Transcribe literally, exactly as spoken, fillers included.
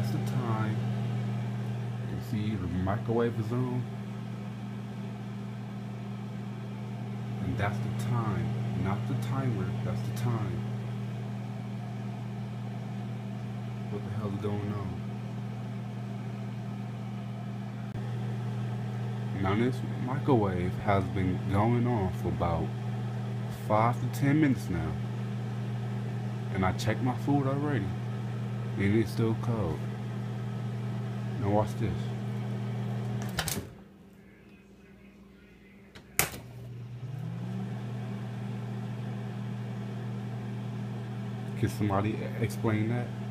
that's the time. You see the microwave is on, and that's the time, not the timer, that's the time. What the hell's going on? Now this microwave has been going on for about five to ten minutes now. And I checked my food already. And it's still cold. Now watch this. Can somebody explain that?